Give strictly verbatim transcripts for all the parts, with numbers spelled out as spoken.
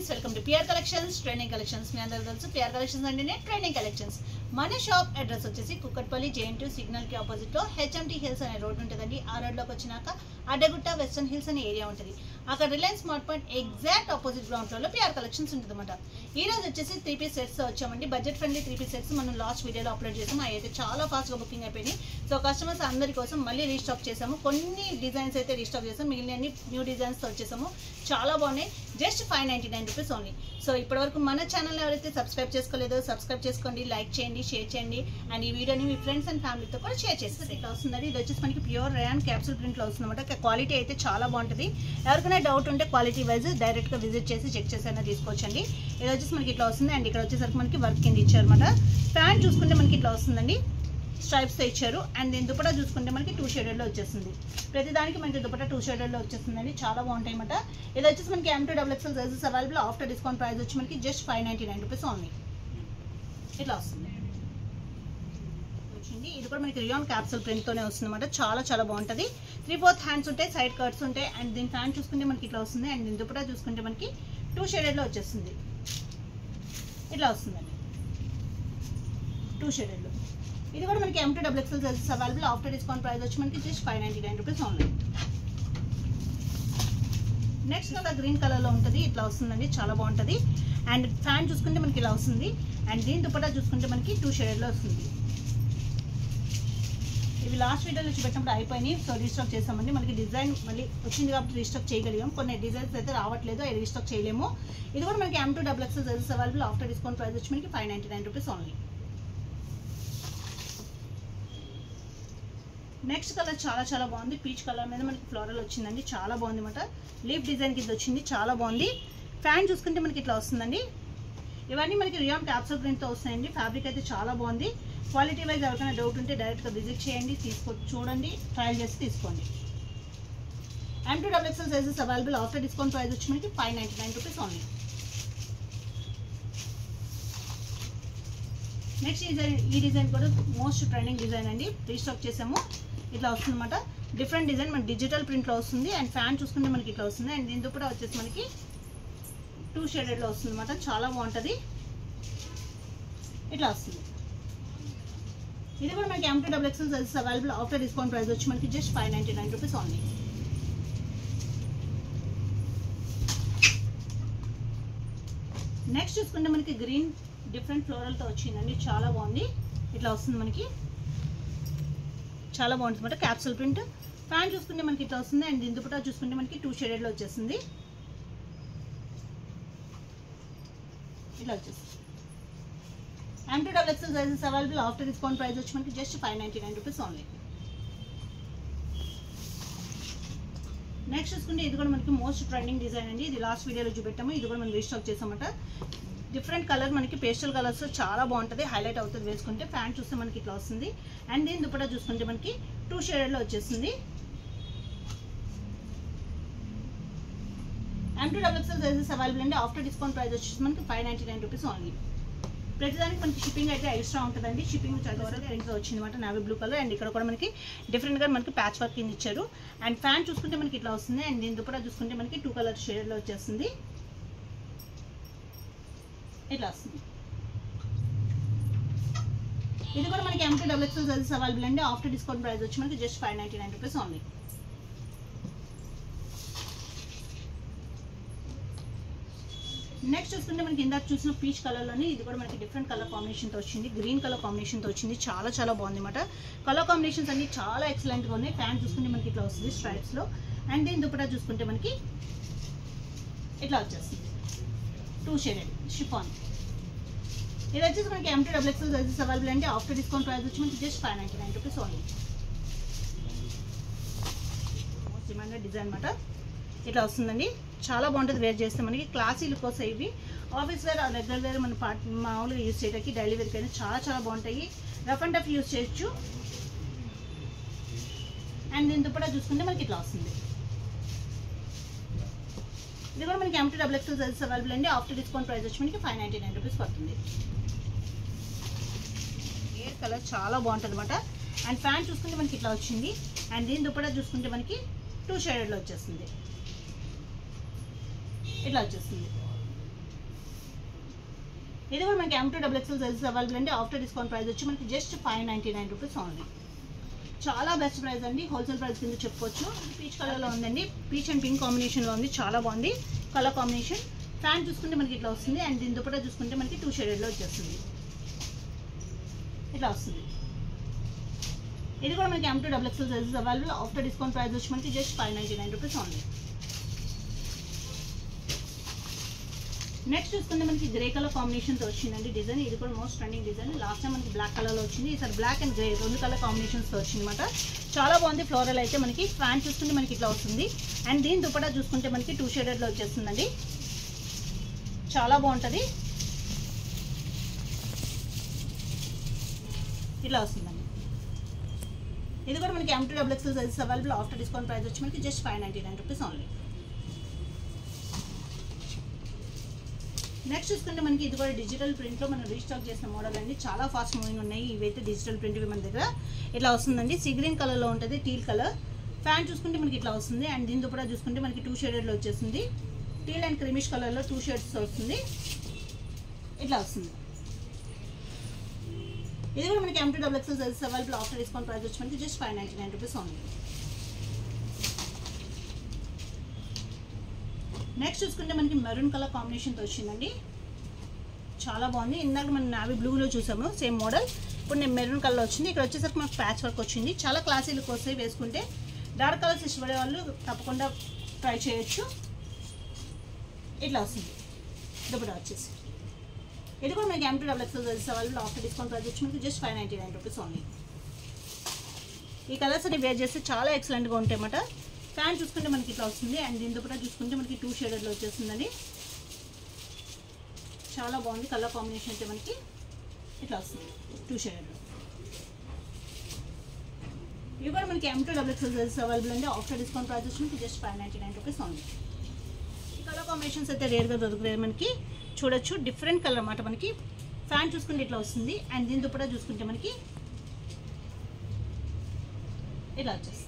Friends, welcome to PR collections training collections. మీ అందరూ తెలుసు పిఆర్ కలెక్షన్స్ అంటేనే ట్రైనింగ్ కలెక్షన్స్. మన షాప్ అడ్రస్ వచ్చేసి కుక్కట్పల్లి జేఎన్ టూ సిగ్నల్ కి ఆపోజిట్ లో హెచ్ఎంటీ హిల్స్ అనే రోడ్ ఉంటుందండి. ఆ రోడ్ లోకి వచ్చినాక అడ్డగుట్ట వెస్టర్న్ హిల్స్ అనే ఏరియా ఉంటుంది. అక్కడ Reliance smart point exact opposite ground floor లో పిఆర్ కలెక్షన్స్ ఉంటుంది అనమాట. ఈ రోజు వచ్చేసి త్రీ పీస్ సెట్స్ వచ్చామండి. Budget friendly three piece sets మనం లాస్ట్ వీడియోలో అప్లోడ్ చేసాము. అవి అయితే చాలా ఫాస్ట్ గా బుకింగ్ అయిపోయినాయి. సో కస్టమర్స్ అందరి కోసం మళ్ళీ రీస్టాక్ చేసాము. కొన్ని డిజైన్స్ అయితే రీస్టాక్ చేసాము, మిగిలిన న్యూ డిజైన్స్ తో వచ్చేసాము. చాలా బాగున్నాయి. Just five ninety nine rupees only. So ఇప్పటివరకు మన ఛానల్ ఎవరైతే సబ్స్క్రైబ్ చేసుకోలేదో సబ్స్క్రైబ్ చేసుకోండి, లైక్ చేయండి, షేర్ చేయండి. అండ్ ఈ వీడియోని మీ ఫ్రెండ్స్ అండ్ ఫ్యామిలీతో కూడా షేర్ చేస్తారు. ఇట్లా వస్తుందండి. ఇది వచ్చేసి మనకి ప్యూర్ రేయాన్ క్యాప్సూల్ ప్రింట్లో వస్తుంది అనమాట. క్వాలిటీ అయితే చాలా బాగుంటుంది. ఎవరికైనా డౌట్ ఉంటే క్వాలిటీ వైజ్ డైరెక్ట్గా విజిట్ చేసి చెక్ చేసైనా తీసుకోవచ్చండి. ఇది వచ్చేసి మనకి ఇట్లా వస్తుంది. అండ్ ఇక్కడ వచ్చేసరికి మనకి వర్క్ కింద ఇచ్చారనమాట. ప్యాంట్ చూసుకుంటే మనకి ఇట్లా వస్తుందండి, స్ట్రైప్స్తో ఇచ్చారు. అండ్ దీని దుపట్టా చూసుకుంటే మనకి టూ షేడెడ్లో వచ్చేస్తుంది. ప్రతిదానికి మనకి దుపట్టా టూ షేడెడ్లో వచ్చేస్తుందండి. చాలా బాగుంటాయి అన్నమాట. ఇది వచ్చేసి మనకి M to double XL sizes available. After discount price వచ్చి మనకి just five ninety nine rupees only. ఇట్లా వస్తుంది. వచ్చింది ఇది కూడా మనకి రియాన్ క్యాప్సూల్ ప్రింట్తోనే వస్తుంది అనమాట. చాలా చాలా బాగుంటుంది. త్రీ ఫోర్త్ హ్యాండ్స్ ఉంటాయి, సైడ్ కట్స్ ఉంటాయి. అండ్ దీని ప్యాంట్ చూసుకుంటే మనకి ఇట్లా వస్తుంది. అండ్ దీని దుపట్టా చూసుకుంటే మనకి టూ షేడెడ్లో వచ్చేస్తుంది. ఇట్లా వస్తుందండి, టూ షేడెడ్లో. ఇది కూడా మనకి M to double XL sizes available. After discount price వచ్చి మనకి just five ninety nine rupees only. Next colour green కలర్లో ఉంటుంది. ఇట్లా వస్తుందండి, చాలా బాగుంటుంది. అండ్ ఫ్యాన్ చూసుకుంటే మనకి ఇలా వస్తుంది. అండ్ దీని దుపట్టా చూసుకుంటే మనకి టూ షేడ్లో వస్తుంది. ఇవి లాస్ట్ వీడియోలో వచ్చి పెట్టినప్పుడు అయిపోయినాయి. సో రీస్టాక్ చేసామండి. మనకి డిజైన్ మళ్ళీ వచ్చింది కాబట్టి రీస్టాక్ చేయగలిగాం. కొన్ని డిజైన్స్ అయితే రావట్లేదు, అవి రీస్టాక్ చేయలేము. ఇది కూడా మనకి M to double XL sizes available. After discount price వచ్చి మనకి five ninety nine rupees only. Next colour చాలా చాలా బాగుంది. పీచ్ కలర్ మీద మనకి ఫ్లోరల్ వచ్చిందండి. చాలా బాగుంది అనమాట. లీఫ్ డిజైన్ కింద వచ్చింది, చాలా బాగుంది. ఫ్యాన్ చూసుకుంటే మనకి ఇట్లా వస్తుందండి. ఇవన్నీ మనకి రియాన్ క్యాప్సూల్ ప్రింట్తో వస్తాయండి. ఫ్యాబ్రిక్ అయితే చాలా బాగుంది. క్వాలిటీ వైజ్ ఎవరికైనా డౌట్ ఉంటే డైరెక్ట్గా విజిట్ చేయండి, తీసుకో చూడండి, ట్రయల్ చేసి తీసుకోండి. M to double XL sizes available. After discount price వచ్చి మనకి five ninety nine rupees only. Next design, ఈ డిజైన్ కూడా మోస్ట్ ట్రెండింగ్ డిజైన్ అండి. రీస్టాక్ చేసాము. ఇట్లా వస్తుంది అనమాట. డిఫరెంట్ డిజైన్ మన డిజిటల్ ప్రింట్లో వస్తుంది. అండ్ ఫ్యాన్ చూసుకుంటే మనకి ఇట్లా వస్తుంది. అండ్ దీంతో కూడా వచ్చేసి మనకి టూ షేడెడ్లో వస్తుంది అనమాట. చాలా బాగుంటుంది. ఇట్లా వస్తుంది. ఇది కూడా మనకి M to double XL sizes available. After discount price వచ్చి మనకి just five ninety nine rupees only. Next చూసుకుంటే మనకి గ్రీన్ డిఫరెంట్ ఫ్లోరల్తో వచ్చిందండి. చాలా బాగుంది. ఇట్లా వస్తుంది మనకి, చాలా బాగుంటుంది అనమాట. Capsule print. ఫ్యాన్ చూసుకుంటే మనకి ఇట్లా వస్తుంది. అండ్ దీని దుపట్టా చూసుకుంటే మనకి టూ షేడెడ్లో వచ్చేస్తుంది. ఇట్లా వచ్చేస్తుంది. M to double XL sizes available. After discount price వచ్చి మనకి just five ninety nine rupees only. Next చూసుకుంటే ఇది కూడా మనకి మోస్ట్ ట్రెండింగ్ డిజైన్ అండి. ఇది లాస్ట్ వీడియోలో చూపెట్టాము. ఇది కూడా మనం రీస్టాక్ చేసామట. డిఫరెంట్ కలర్ మనకి పేస్టల్ కలర్స్ చాలా బాగుంటుంది, హైలైట్ అవుతుంది వేసుకుంటే. ఫ్యాంట్ చూస్తే మనకి ఇట్లా వస్తుంది. అండ్ దీని దుపట్టా చూసుకుంటే మనకి టూ షేడెడ్లో వచ్చేస్తుంది. M to double XL sizes available అండి. ఆఫ్టర్ డిస్కౌంట్ ప్రైస్ వచ్చేసి మనకి five ninety nine rupees only. ప్రతిదానికి మనకి షిప్పింగ్ అయితే ఎక్స్ట్రా ఉంటుందండి. షిప్పింగ్ చాలా రేంజ్లో వచ్చింది అనమాట. Navy blue colour. అండ్ ఇక్కడ కూడా మనకి డిఫరెంట్గా మనకి ప్యాచ్ వర్క్ కింద ఇచ్చారు. అండ్ ఫ్యాన్ చూసుకుంటే మనకి ఇట్లా వస్తుంది. అండ్ దీని దుపట్టా చూసుకుంటే మనకి టూ కలర్ షేడ్లో వచ్చేస్తుంది. ఇట్లా వస్తుంది. ఇది కూడా మనకి M to double XL sizes available అండి. ఆఫ్టర్ డిస్కౌంట్ ప్రైస్ వచ్చి మనకి just five ninety nine rupees only. Next చూసుకుంటే మనకి ఇందాక చూసిన పీచ్ కలర్లోని ఇది కూడా మనకి డిఫరెంట్ కలర్ కాంబినేషన్తో వచ్చింది. గ్రీన్ కలర్ కాంబినేషన్తో వచ్చింది. చాలా చాలా బాగుంది అనమాట. కలర్ కాంబినేషన్స్ అన్ని చాలా ఎక్సలెంట్గా ఉన్నాయి. ప్యాంట్ చూసుకుంటే మనకి ఇట్లా వస్తుంది స్ట్రైప్స్లో. అండ్ దీని దుపట్టా చూసుకుంటే మనకి ఇట్లా వచ్చేస్తుంది, టూ షేడెడ్ షిఫాన్. ఇది వచ్చేసి మనకి M to double XL sizes available అండి. ఆఫ్టర్ డిస్కౌంట్ ప్రైస్ వచ్చి మనకి just five ninety nine rupees only. Demanded design అనమాట. ఇట్లా వస్తుందండి. చాలా బాగుంటుంది వేర్ చేస్తే. మనకి క్లాసీ లుక్ వస్తాయి ఇవి. ఆఫీస్ వేర్, రెగ్యులర్ వేర్, మన పార్ట్ మామూలుగా యూజ్ చేయడానికి, డైలీ వేర్కి అయినా చాలా చాలా బాగుంటాయి. రఫ్ అండ్ టఫ్ యూజ్ చేయొచ్చు. అండ్ దీని దుపట్టా చూసుకుంటే మనకి ఇట్లా వస్తుంది. ఇది కూడా మనకి M to double XL sizes available అండి. ఆఫ్టర్ డిస్కౌంట్ ప్రైస్ వచ్చి మనకి ఫైవ్ నైంటీ నైన్ రూపీస్ పడుతుంది. ఏ కలర్ చాలా బాగుంటుంది అనమాట. అండ్ ఫ్యాన్ చూసుకుంటే మనకి ఇట్లా వచ్చింది. అండ్ దీని దుపట్టా చూసుకుంటే మనకి టూ షేడెడ్లో వచ్చేస్తుంది. ఇట్లా వచ్చేస్తుంది. ఇది కూడా మనకి M to double XL sizes available అండి. ఆఫ్టర్ డిస్కౌంట్ ప్రైస్ వచ్చి మనకి just five ninety nine rupees only. చాలా బెస్ట్ ప్రైస్ అండి, హోల్సేల్ ప్రైస్ కింద చెప్పుకోవచ్చు. పీచ్ కలర్లో ఉందండి, పీచ్ అండ్ పింక్ కాంబినేషన్లో ఉంది, చాలా బాగుంది కలర్ కాంబినేషన్. ఫ్యాన్ చూసుకుంటే మనకి ఇట్లా వస్తుంది అండ్ దీని దుపట్టా చూసుకుంటే మనకి టూ షేడెడ్లో వచ్చేస్తుంది, ఇట్లా వస్తుంది. ఇది కూడా మనకి M to double XL sizes available. After discount price వచ్చి మనకి just five ninety nine rupees only. Next చూసుకుంటే మనకి గ్రే కలర్ కాంబినేషన్తో వచ్చిందండి డిజైన్. ఇది కూడా most trending design. Last time మనకి బ్లాక్ కలర్లో వచ్చింది, ఈసారి బ్లాక్ అండ్ గ్రే రెండు కలర్ కాంబినేషన్స్తో వచ్చింది అనమాట. చాలా బాగుంది. ఫ్లోరల్ అయితే మనకి ఫ్యాన్ చూసుకుంటే మనకి ఇట్లా వస్తుంది అండ్ దీని దుపట్టా చూసుకుంటే మనకి టూ షేడెడ్లో వచ్చేస్తుందండి, చాలా బాగుంటుంది, ఇట్లా వస్తుందండి. ఇది కూడా మనకి M to double XL sizes available. After discount price వచ్చి మనకి just five ninety nine rupees only. Next చూసుకుంటే మనకి ఇది కూడా డిజిటల్ ప్రింట్లో మనం రీస్టాక్ చేసిన మోడల్ అండి. చాలా ఫాస్ట్ మూవింగ్ ఉన్నాయి ఇవైతే. డిజిటల్ ప్రింట్ ఇవి మన దగ్గర ఇట్లా వస్తుందండి. సీ గ్రీన్ కలర్లో ఉంటుంది, టీల్ కలర్. ఫ్యాన్ చూసుకుంటే మనకి ఇట్లా వస్తుంది అండ్ దీని దుపట్టా చూసుకుంటే మనకి టూ షేడెడ్లో వచ్చేస్తుంది. టీల్ అండ్ క్రిమిష్ కలర్లో టూ షేడ్స్ వస్తుంది, ఇట్లా వస్తుంది. ఇది కూడా మనకి M to double XL sizes available. After discount price వచ్చి మనకి just five ninety nine rupees only. Next చూసుకుంటే మనకి మెరూన్ కలర్ కాంబినేషన్తో వచ్చిందండి, చాలా బాగుంది. ఇందాక మనం నావీ బ్లూలో చూసాము సేమ్ మోడల్, ఇప్పుడు నేను మెరూన్ కలర్ వచ్చింది. ఇక్కడ వచ్చేసరికి మనకు ప్యాచ్ వర్క్ వచ్చింది. చాలా క్లాసీ లుక్ వస్తాయి వేసుకుంటే. డార్క్ కలర్స్ ఇష్టపడే వాళ్ళు తప్పకుండా ట్రై చేయొచ్చు, ఇట్లా వస్తుంది దుపట్టా వచ్చేసి. ఇది కూడా మనకి M to double XL sizes available. After discount price వచ్చి మనకి just five ninety nine rupees only. ఈ కలర్స్ అన్ని వేర్ చేస్తే చాలా ఎక్సలెంట్గా ఉంటాయి అన్నమాట. ఫ్యాన్ చూసుకుంటే మనకి ఇట్లా వస్తుంది అండ్ దీని దుపట్టా చూసుకుంటే మనకి టూ షేడెడ్లో వచ్చేస్తుందండి, చాలా బాగుంది. కలర్ కాంబినేషన్ అయితే మనకి ఇట్లా వస్తుంది టూ షేడెడ్లో. ఇవి కూడా మనకి M to double XL sizes available అండి. ఆఫ్టర్ డిస్కౌంట్ ప్రైస్ వచ్చి మనకి just five ninety nine rupees only. ఈ కలర్ కాంబినేషన్స్ అయితే రేర్గా దొరుకుతాయి మనకి, చూడొచ్చు. డిఫరెంట్ కలర్ అన్నమాట. మనకి ఫ్యాన్ చూసుకుంటే ఇట్లా వస్తుంది అండ్ దీని దుపట్టా చూసుకుంటే మనకి ఇట్లా వచ్చేస్తుంది.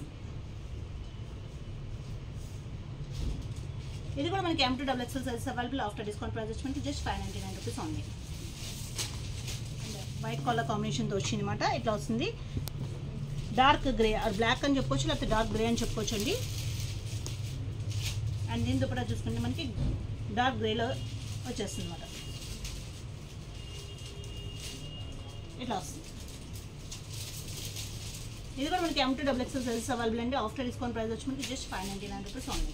ఇది కూడా మనకి M to double XL sizes available. After discount price వచ్చి మనకి just five ninety nine rupees only. White colour కాంబినేషన్తో వచ్చింది అనమాట, ఇట్లా వస్తుంది. డార్క్ గ్రే ఆర్ బ్లాక్ అని చెప్పుకోవచ్చు, లేకపోతే డార్క్ గ్రే అని చెప్పుకోవచ్చు అండి. అండ్ దీని దుపట్టా చూసుకుంటే మనకి డార్క్ గ్రేలో వచ్చేస్తుంది అనమాట, ఇట్లా వస్తుంది. ఇది కూడా మనకి M to double XL sizes available అండి. ఆఫ్టర్ డిస్కౌంట్ ప్రైస్ వచ్చి మనకి just five ninety nine rupees only.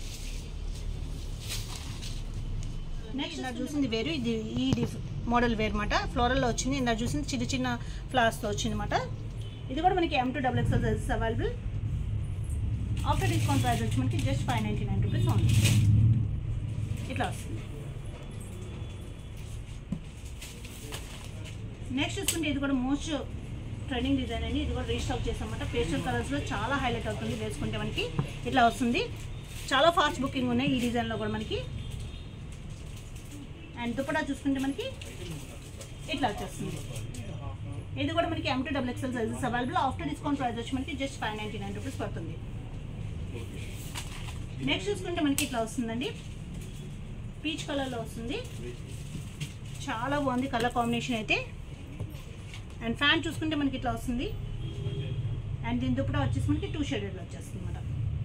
Next ఇందాక చూసింది వేరు, ఇది ఈ మోడల్ వేరు అనమాట. ఫ్లోరల్లో వచ్చింది. ఇందాక చూసింది చిన్న చిన్న ఫ్లవర్స్తో వచ్చింది అనమాట. ఇది కూడా మనకి M to double XL sizes available. After discount price వచ్చి మనకి just five ninety nine rupees only, ఇట్లా వస్తుంది. నెక్స్ట్ చూసుకుంటే ఇది కూడా మోస్ట్ ట్రెండింగ్ డిజైన్ అండి. ఇది కూడా రీస్టాక్ చేసామన్నమాట. పేస్టల్ కలర్స్లో చాలా హైలైట్ అవుతుంది వేసుకుంటే మనకి, ఇట్లా వస్తుంది. చాలా ఫాస్ట్ బుకింగ్ ఉన్నాయి ఈ డిజైన్లో కూడా మనకి. అండ్ దుపట్టా చూసుకుంటే మనకి ఇట్లా వచ్చేస్తుంది. ఇది కూడా మనకి M to double XL sizes available. After discount price వచ్చి మనకి just five ninety nine rupees పడుతుంది. నెక్స్ట్ చూసుకుంటే మనకి ఇట్లా వస్తుందండి, పీచ్ కలర్లో వస్తుంది, చాలా బాగుంది కలర్ కాంబినేషన్ అయితే. అండ్ ఫ్యాన్ చూసుకుంటే మనకి ఇట్లా వస్తుంది అండ్ దీని దుపట్టా వచ్చేసి మనకి టూ షేడెడ్లో వచ్చేస్తుంది అన్నమాట.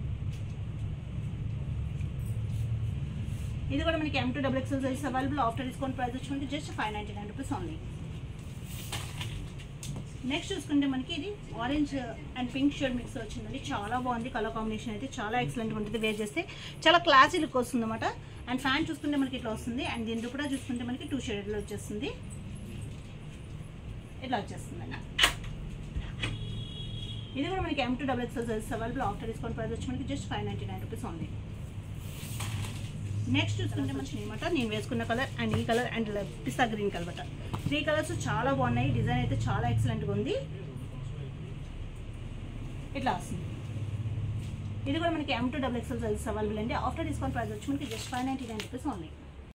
ఇది కూడా మనకి M to double XL sizes available. After discount price వచ్చి మనకి just five ninety nine rupees only. Next చూసుకుంటే మనకి ఇది orange and pink shade mix వచ్చిందండి, చాలా బాగుంది కలర్ కాంబినేషన్ అయితే. చాలా ఎక్సలెంట్గా ఉంటుంది, వేర్ చేస్తే చాలా క్లాసీ లుక్ వస్తుంది అనమాట. అండ్ ఫ్యాన్ చూసుకుంటే మనకి ఇట్లా వస్తుంది అండ్ దీని కూడా చూసుకుంటే మనకి టూ షేడెడ్లో వచ్చేస్తుంది, ఇట్లా వచ్చేస్తుందండి. ఇది కూడా మనకి M to double XL sizes available. After discount price వచ్చి మనకి just five ninety nine rupees only. Next చూసుకుంటే మంచి అనమాట, నేను వేసుకున్న కలర్ అండ్ ఈ colour and pista green colour, three colours చాలా బాగున్నాయి. డిజైన్ అయితే చాలా ఎక్సలెంట్గా ఉంది, ఇట్లా వస్తుంది. ఇది కూడా మనకి M to double XL sizes available అండి. ఆఫ్టర్ డిస్కౌంట్ ప్రైస్ వచ్చి మనకి just five ninety nine rupees only.